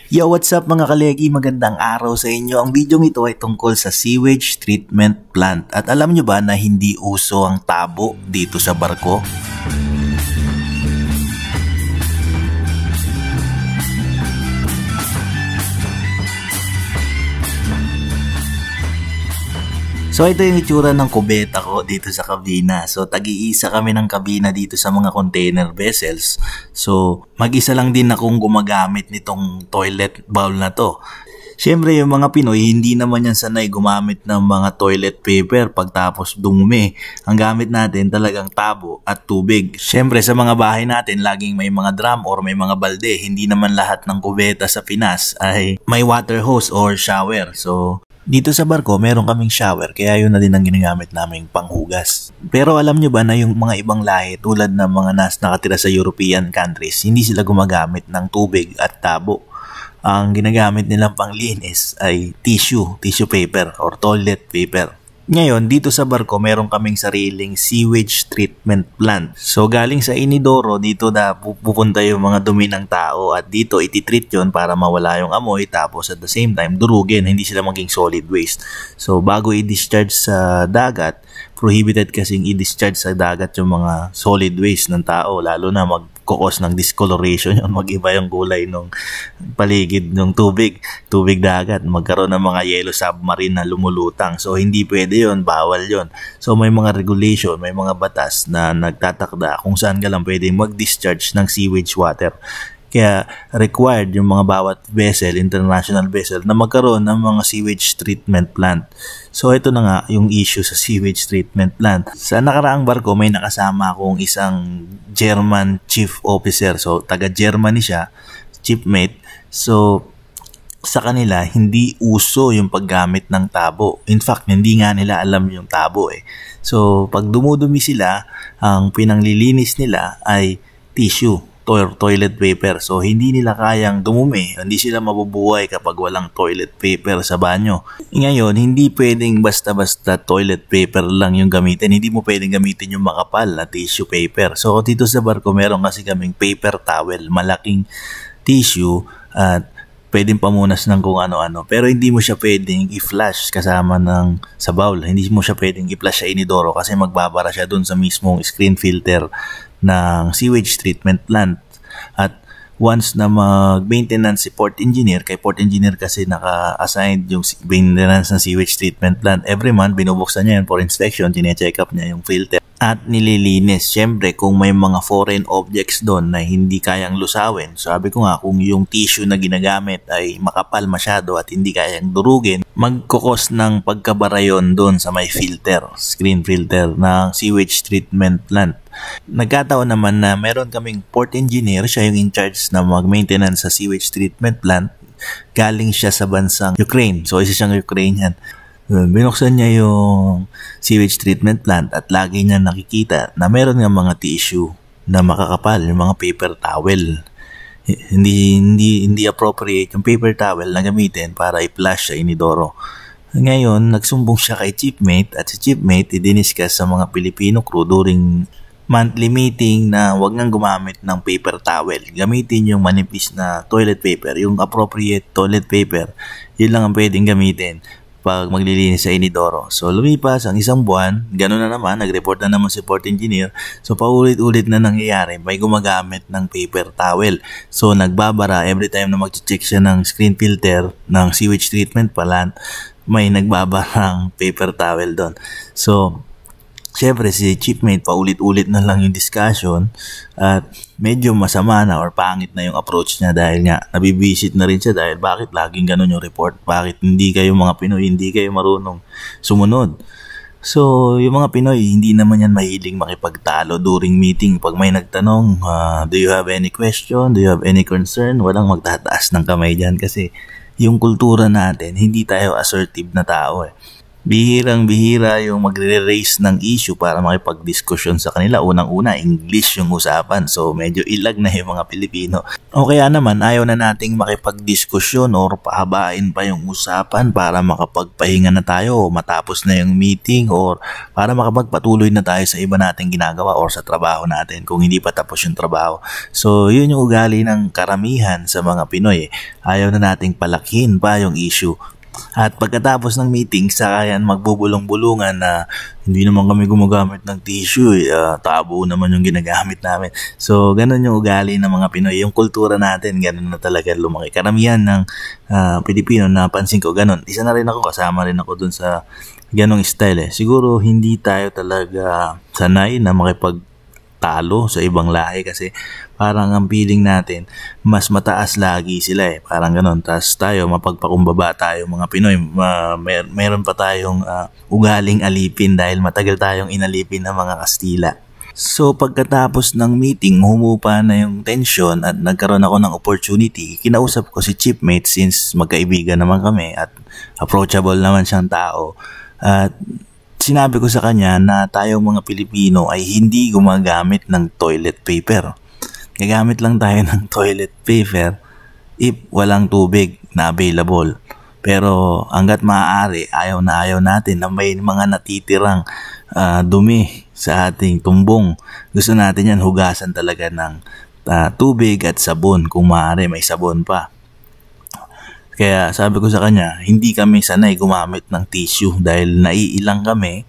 Yo, what's up mga kalegi? Magandang araw sa inyo. Ang video ito ay tungkol sa sewage treatment plant. At alam nyo ba na hindi uso ang tabo dito sa barko? So ito yung itsura ng kubeta ko dito sa kabina. So tag-iisa kami ng kabina dito sa mga container vessels. So mag-isa lang din akong gumagamit nitong toilet bowl na to. Siyempre yung mga Pinoy hindi naman yan sanay gumamit ng mga toilet paper pagtapos dumumi. Ang gamit natin talagang tabo at tubig. Siyempre sa mga bahay natin laging may mga drum or may mga balde. Hindi naman lahat ng kubeta sa Pinas ay may water hose or shower. So dito sa barko, meron kaming shower kaya yun na din ang ginagamit naming panghugas. Pero alam nyo ba na yung mga ibang lahi tulad ng mga nakatira sa European countries, hindi sila gumagamit ng tubig at tabo. Ang ginagamit nilang panglinis ay tissue paper or toilet paper. Ngayon, dito sa barko, meron kaming sariling sewage treatment plant. So, galing sa inidoro, dito na pupunta yung mga dumi ng tao at dito ititreat yun para mawala yung amoy tapos at the same time, durugin, hindi sila maging solid waste. So, bago i-discharge sa dagat, prohibited kasing i-discharge sa dagat yung mga solid waste ng tao, lalo na magkukos ng discoloration yun, mag-iba yung kulay ng paligid ng tubig dagat, magkaroon ng mga yellow submarine na lumulutang. So hindi pwede yun, bawal yun. So may mga regulation, may mga batas na nagtatakda kung saan ka lang pwede mag-discharge ng sewage water. Kaya required yung mga bawat vessel, international vessel, na magkaroon ng mga sewage treatment plant. So ito na nga yung issue sa sewage treatment plant. Sa nakaraang barko may nakasama akong isang German chief officer. So taga-Germany siya, shipmate. So sa kanila hindi uso yung paggamit ng tabo. In fact, hindi nga nila alam yung tabo eh. So pag dumudumi sila, ang pinanglilinis nila ay tissue, toilet paper. So, hindi nila kayang dumumi. Hindi sila mabubuhay kapag walang toilet paper sa banyo. Ngayon, hindi pwedeng basta-basta toilet paper lang yung gamitin. Hindi mo pwedeng gamitin yung makapal na tissue paper. So, dito sa barko, meron kasi kaming paper towel, malaking tissue at pwedeng pamunas ng kung ano-ano. Pero hindi mo siya pwedeng i-flush kasama sa bowl. Hindi mo siya pwedeng i-flush sa inidoro kasi magbabara siya dun sa mismong screen filter ng sewage treatment plant. At once na mag-maintenance si port engineer, kay port engineer kasi naka-assigned yung maintenance ng sewage treatment plant, every month binubuksan niya yan for inspection, chine-check up niya yung filter at nililinis. Siyempre, kung may mga foreign objects doon na hindi kayang lusawin, sabi ko nga, kung yung tissue na ginagamit ay makapal masyado at hindi kayang durugin, magkukos ng pagkabarayon doon sa may filter, screen filter ng sewage treatment plant. Nagkataon naman na meron kaming port engineer, siya yung in charge na mag-maintenance sa sewage treatment plant. Galing siya sa bansang Ukraine. So, isa siyang Ukrainian. Binuksan niya yung sewage treatment plant at lagi niya nakikita na meron nga mga tissue na makakapal, yung mga paper towel. Hindi appropriate yung paper towel na gamitin para i-flush sa inidoro. Ngayon, nagsumbong siya kay shipmate at si shipmate i-diniscuss sa mga Filipino crew during monthly meeting na wag nang gumamit ng paper towel. Gamitin yung manipis na toilet paper, yung appropriate toilet paper. Yun lang ang pwedeng gamitin pag maglilinis sa inidoro. So lumipas ang isang buwan, gano'n na naman, nag-report na naman si port engineer. So paulit-ulit na nangyayari, may gumagamit ng paper towel. So nagbabara every time na mag-check siya ng screen filter ng sewage treatment plant, may nagbabarang paper towel doon. So siyempre si shipmate paulit-ulit na lang yung discussion at medyo masama na or pangit na yung approach niya dahil nga nabibisit na rin siya dahil bakit laging ganun yung report, bakit hindi kayo mga Pinoy, hindi kayo marunong sumunod. So yung mga Pinoy hindi naman yan mahiling makipagtalo during meeting. Pag may nagtanong, do you have any question, do you have any concern, walang magtataas ng kamay dyan kasi yung kultura natin hindi tayo assertive na tao eh. Bihirang-bihira yung magre-raise ng issue para makipag-diskusyon sa kanila. Unang-una, English yung usapan. So, medyo ilag na yung mga Pilipino. O kaya naman, ayaw na nating makipag-diskusyon or pahabain pa yung usapan para makapagpahinga na tayo o matapos na yung meeting or para makapagpatuloy na tayo sa iba nating ginagawa or sa trabaho natin kung hindi pa tapos yung trabaho. So, yun yung ugali ng karamihan sa mga Pinoy. Ayaw na nating palakihin pa yung issue. At pagkatapos ng meeting, saka yan magbubulong-bulungan na hindi naman kami gumagamit ng tissue, tabo naman yung ginagamit namin. So, ganun yung ugali ng mga Pinoy. Yung kultura natin, ganun na talaga lumaki. Karamihan ng Pilipino, napansin ko, ganun. Isa na rin ako, kasama rin ako dun sa ganung style. Siguro, hindi tayo talaga sanay na makipagtalo sa ibang lahi kasi parang ang feeling natin mas mataas lagi sila parang gano'n. Tapos tayo mapagpakumbaba tayo mga Pinoy, meron pa tayong ugaling alipin dahil matagal tayong inalipin ng mga Kastila. So pagkatapos ng meeting, humupa na yung tension at nagkaroon ako ng opportunity. Kinausap ko si Chipmate since magkaibigan naman kami at approachable naman siyang tao. At sinabi ko sa kanya na tayong mga Pilipino ay hindi gumagamit ng toilet paper. Gagamit lang tayo ng toilet paper if walang tubig na available. Pero hanggat maaari, ayaw natin na may mga natitirang dumi sa ating tumbong. Gusto natin yan hugasan talaga ng tubig at sabon. Kung maaari, may sabon pa. Kaya sabi ko sa kanya, hindi kami sanay gumamit ng tissue dahil naiilang kami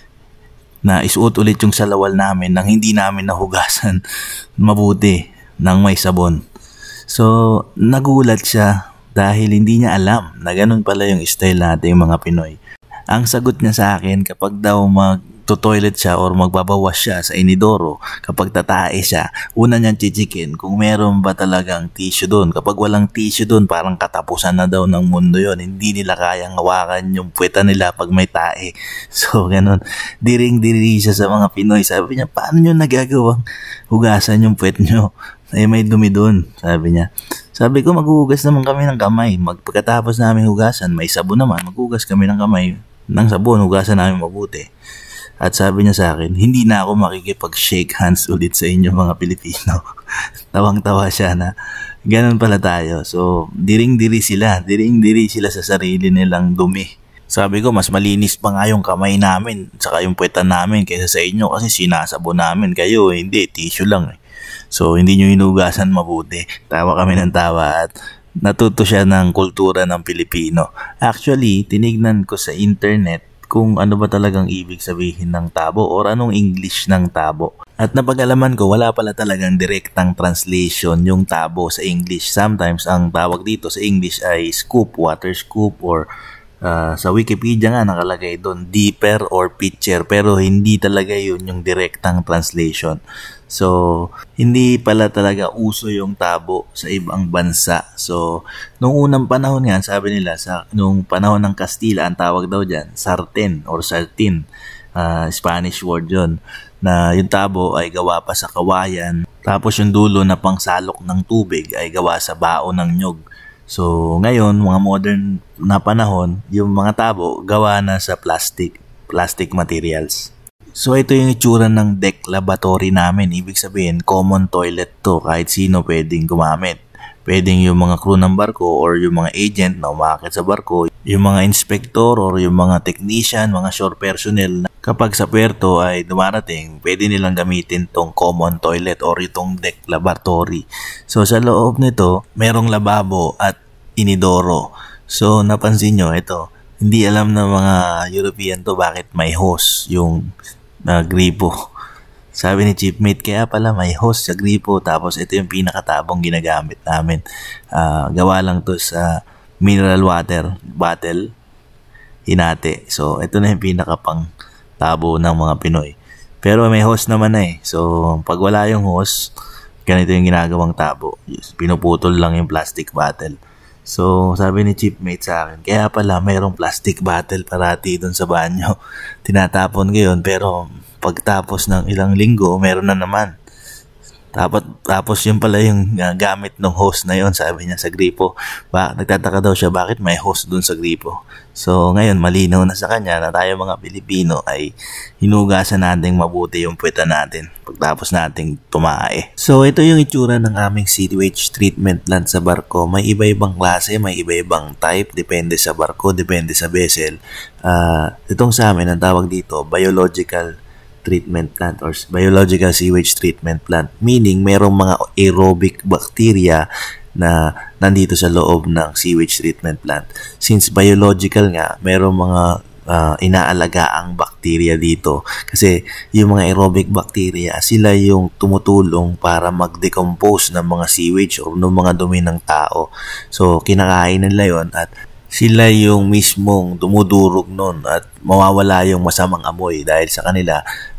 na isuot ulit yung salawal namin nang hindi namin nahugasan mabuti ng may sabon. So, nagulat siya dahil hindi niya alam na ganun pala yung style natin mga Pinoy. Ang sagot niya sa akin kapag daw magto-toilet siya or magbabawas siya sa inidoro, kapag tatae siya, una niyang chichikin kung meron ba talagang tissue doon. Kapag walang tissue doon, parang katapusan na daw ng mundo yon. Hindi nila kayang hawakan yung puweta nila pag may tae. So, ganun. Diring-diri siya sa mga Pinoy. Sabi niya, paano nyo nagagawang hugasan yung puwet nyo? May dumi doon, sabi niya. Sabi ko, maghuhugas naman kami ng kamay. Pagkatapos namin hugasan, may sabon naman, maghugas kami ng kamay ng sabon, hugasan namin mabuti. At sabi niya sa akin, hindi na ako makikipag-shake hands ulit sa inyo mga Pilipino. Tawang-tawa siya na ganun pala tayo. So, diring-diri sila sa sarili nilang dumi. Sabi ko, mas malinis pa nga yung kamay namin, saka yung puwetan namin kaysa sa inyo kasi sinasabon namin kayo. Hindi, tissue lang. So, hindi nyo hinugasan mabuti. Tawa kami ng tawa at natuto siya ng kultura ng Pilipino. Actually, tinignan ko sa internet kung ano ba talagang ibig sabihin ng tabo or anong English ng tabo. At napag-alaman ko, wala pala talagang direktang translation yung tabo sa English. Sometimes, ang tawag dito sa English ay scoop, water scoop, or sa Wikipedia nga nakalagay doon, dipper or pitcher. Pero hindi talaga yun yung direktang translation. So, hindi pala talaga uso yung tabo sa ibang bansa. So, nung unang panahon nga, sabi nila, nung panahon ng Kastila, ang tawag daw dyan, sarten or sartin. Spanish word yun. Na yung tabo ay gawa pa sa kawayan. Tapos yung dulo na pangsalok ng tubig ay gawa sa baon ng nyog. So, ngayon, mga modern na panahon, yung mga tabo gawa na sa plastic materials. So, ito yung itsura ng deck laboratory namin. Ibig sabihin, common toilet to. Kahit sino pwedeng gumamit. Pwedeng yung mga crew ng barko or yung mga agent na umakit sa barko. Yung mga inspector or yung mga technician, mga shore personnel. Kapag sa puerto ay dumarating, pwede nilang gamitin tong common toilet or itong deck laboratory. So, sa loob nito, merong lababo at inidoro. So, napansin nyo, ito, hindi alam ng mga European to bakit may hose yung gripo. Sabi ni Chipmate, kaya pala may hose sa gripo. Tapos ito yung pinakatabong ginagamit namin. Gawa lang to sa mineral water bottle, hinati. So, ito na yung pinakapang tabo ng mga Pinoy. Pero may hose naman na eh. So, pag wala yung hose, ganito yung ginagawang tabo. Pinuputol lang yung plastic bottle. So, sabi ni Chipmate sa akin, kaya pala mayroong plastic bottle parati doon sa banyo. Tinatapon ko yun, pero pagtapos ng ilang linggo, meron na naman. Tapos yun pala yung gamit ng host na yun, sabi niya sa gripo. Nagtataka daw siya bakit may host dun sa gripo. So ngayon malinaw na sa kanya na tayo mga Pilipino ay hinugasan natin mabuti yung puweta natin pagtapos nating tumae. So ito yung itsura ng aming sewage treatment plant sa barko. May iba-ibang klase, may iba-ibang type, depende sa barko, depende sa vessel. Itong sa amin ang tawag dito biological treatment plant or biological sewage treatment plant, meaning merong mga aerobic bacteria na nandito sa loob ng sewage treatment plant. Since biological nga, merong mga inaalagaang bacteria dito kasi yung mga aerobic bacteria, sila yung tumutulong para mag-decompose ng mga sewage o ng mga dumi ng tao. So kinakain nila yon at sila yung mismong dumudurog nun at mawawala yung masamang amoy dahil sa kanila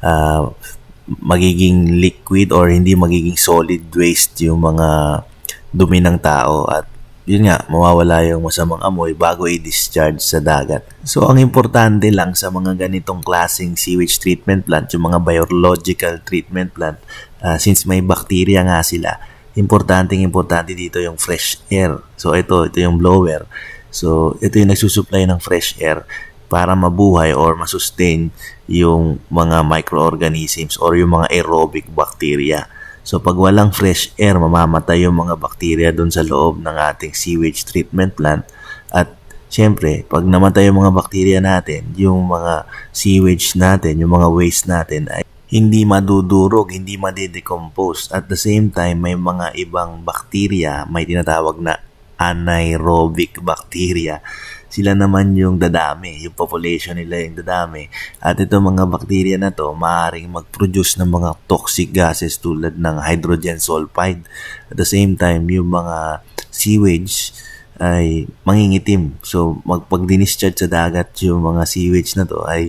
magiging liquid or hindi magiging solid waste yung mga dumi ng tao at yun nga, mawawala yung masamang amoy bago i-discharge sa dagat. So, ang importante lang sa mga ganitong klaseng sewage treatment plant, yung mga biological treatment plant, since may bacteria nga sila, importante dito yung fresh air. So, ito yung blower. So, ito yung nagsusupply ng fresh air para mabuhay or masustain yung mga microorganisms or yung mga aerobic bacteria. So, pag walang fresh air, mamamatay yung mga bacteria doon sa loob ng ating sewage treatment plant. At, syempre, pag namatay yung mga bacteria natin, yung mga sewage natin, yung mga waste natin ay hindi madudurog, hindi madidecompose. At the same time, may mga ibang bacteria, may tinatawag na anaerobic bacteria. Sila naman yung dadami, yung population nila yung dadami. At itong mga bacteria na to, maaaring mag-produce ng mga toxic gases tulad ng hydrogen sulfide. At the same time, yung mga sewage ay mangingitim. So, pag-discharge sa dagat yung mga sewage na to ay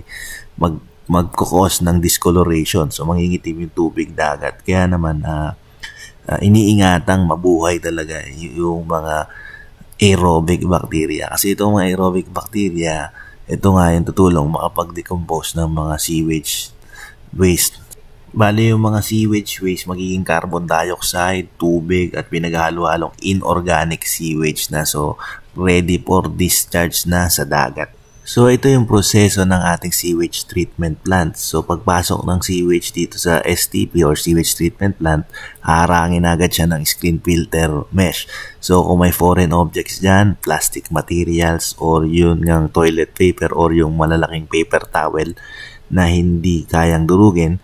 magkukos ng discoloration. So, mangingitim yung tubig dagat. Kaya naman, iniingatang mabuhay talaga yung mga aerobic bacteria. Kasi itong mga aerobic bacteria, ito nga yung tutulong makapag-decompose ng mga sewage waste. Bali yung mga sewage waste magiging carbon dioxide, tubig at pinaghalo-halong inorganic sewage na. So, ready for discharge na sa dagat. So, ito yung proseso ng ating sewage treatment plant. So, pagpasok ng sewage dito sa STP or sewage treatment plant, haharangin agad siya ng screen filter mesh. So, kung may foreign objects dyan, plastic materials, or yun ng toilet paper or yung malalaking paper towel na hindi kayang durugin,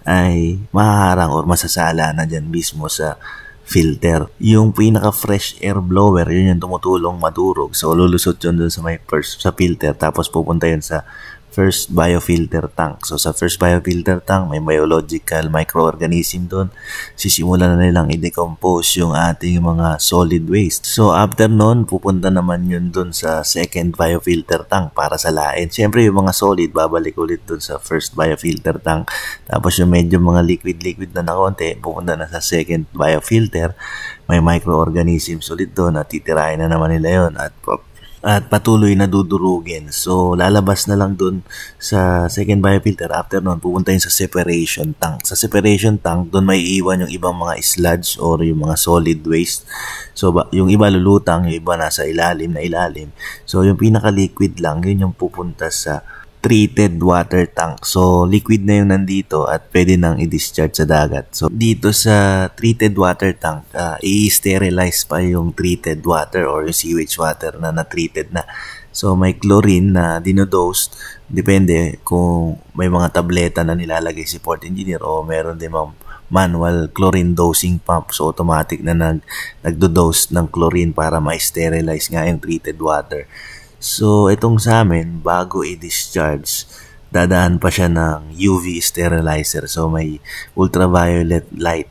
ay mahaharang or masasala na dyan mismo sa filter. Yung pinaka-fresh air blower, yun yung tumutulong madurog. So, lulusot yun dun sa sa filter. Tapos, pupunta yun sa first biofilter tank. So, sa first biofilter tank, may biological microorganism dun. Sisimulan na nilang i-decompose yung ating mga solid waste. So, after nun, pupunta naman yun dun sa second biofilter tank para salain. Siyempre, yung mga solid, babalik ulit dun sa first biofilter tank. Tapos, yung medyo mga liquid na konti, pupunta na sa second biofilter. May microorganisms ulit dun at titirahin na naman nila yun at patuloy na dudurugin. So, lalabas na lang dun sa second biofilter. After nun, pupunta yun sa separation tank. Sa separation tank, dun may iwan yung ibang mga sludge or yung mga solid waste. So, yung iba lulutang, yung iba nasa ilalim. So, yung pinaka-liquid lang, yun yung pupunta sa treated water tank. So, liquid na yung nandito at pwede nang i-discharge sa dagat. So, dito sa treated water tank, i-sterilize pa yung treated water or yung sewage water na na-treated na. So, may chlorine na dinodose. Depende kung may mga tableta na nilalagay si port engineer o meron din manual chlorine dosing pump. So, automatic na nagdo-dose ng chlorine para ma-sterilize nga yung treated water. So, itong sa amin, bago i-discharge, dadaan pa siya ng UV sterilizer. So, may ultraviolet light.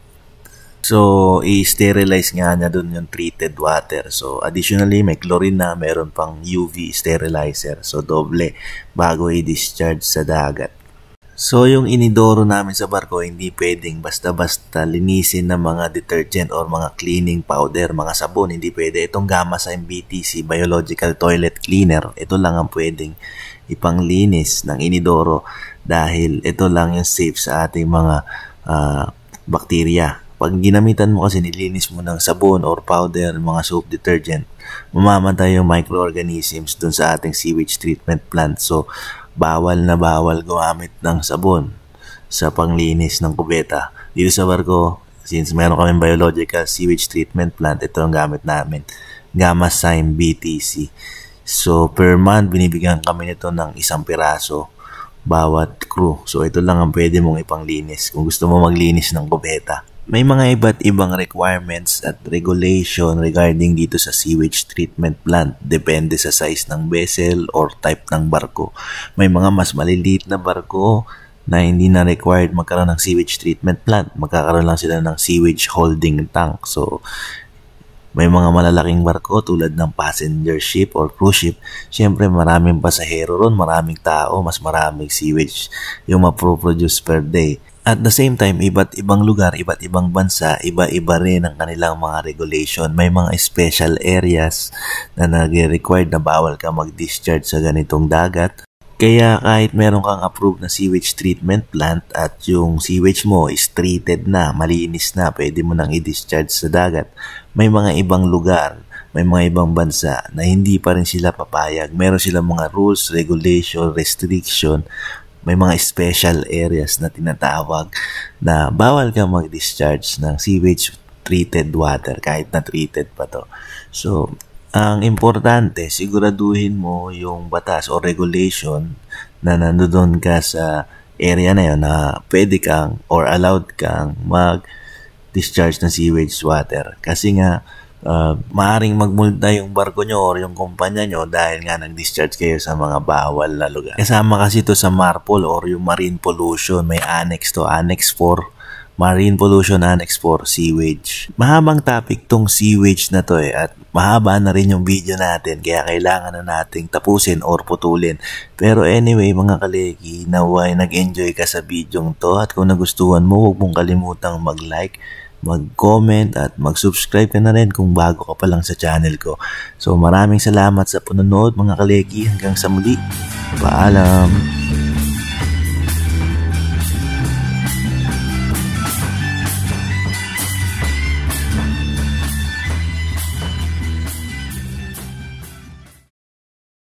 So, i-sterilize nga niya dun yung treated water. So, additionally, may chlorine na, meron pang UV sterilizer. So, doble bago i-discharge sa dagat. So, yung inidoro namin sa barko, hindi pwedeng basta-basta linisin ng mga detergent or mga cleaning powder, mga sabon. Hindi pwede. Itong Gamma Sign BTC, Biological Toilet Cleaner, ito lang ang pwedeng ipanglinis ng inidoro dahil ito lang yung safe sa ating mga bacteria pag ginamitan mo kasi nilinis mo ng sabon or powder, mga soap detergent, mamamatay yung microorganisms dun sa ating sewage treatment plant. So, bawal na bawal gumamit ng sabon sa panglinis ng kubeta. Dito sa barko, since meron kaming biological sewage treatment plant, ito ang gamit namin, Gamazyme BTC. So, per month, binibigyan kami nito ng 1 piraso bawat crew. So, ito lang ang pwede mong ipanglinis kung gusto mo maglinis ng kubeta. May mga iba't ibang requirements at regulation regarding dito sa sewage treatment plant. Depende sa size ng vessel or type ng barko. May mga mas maliliit na barko na hindi na required magkaroon ng sewage treatment plant. Magkakaroon lang sila ng sewage holding tank. So, may mga malalaking barko tulad ng passenger ship or cruise ship. Siyempre, maraming pasahero ron, maraming tao, mas maraming sewage yung maproproduce per day. At the same time, iba't ibang lugar, iba't ibang bansa, iba-iba rin ang kanilang mga regulation. May mga special areas na nag-required na bawal ka mag-discharge sa ganitong dagat. Kaya kahit meron kang approved na sewage treatment plant at yung sewage mo is treated na, malinis na, pwede mo nang i-discharge sa dagat, may mga ibang lugar, may mga ibang bansa na hindi pa rin sila papayag. Meron silang mga rules, regulation, restriction, may mga special areas na tinatawag na bawal ka mag-discharge ng sewage treated water kahit na treated pa to. So, ang importante, siguraduhin mo yung batas o regulation na nandoon ka sa area na yun na pwede kang or allowed kang mag-discharge ng sewage water. Kasi nga, maaring magmulta yung barko nyo or yung kumpanya nyo dahil nga nag-discharge kayo sa mga bawal na lugar. Kasama kasi ito sa MARPOL or yung Marine Pollution. May annex to, Annex 4. Marine Pollution Annex 4, Sewage. Mahabang topic tong sewage na to at mahaba na rin yung video natin kaya kailangan na nating tapusin or putulin. Pero anyway mga kaleki, naway nag-enjoy ka sa video to at kung nagustuhan mo, huwag mong kalimutang mag-like, mag-comment at mag-subscribe ka na rin kung bago ka pa lang sa channel ko. So maraming salamat sa panonood mga kaleki, hanggang sa muli. Paalam!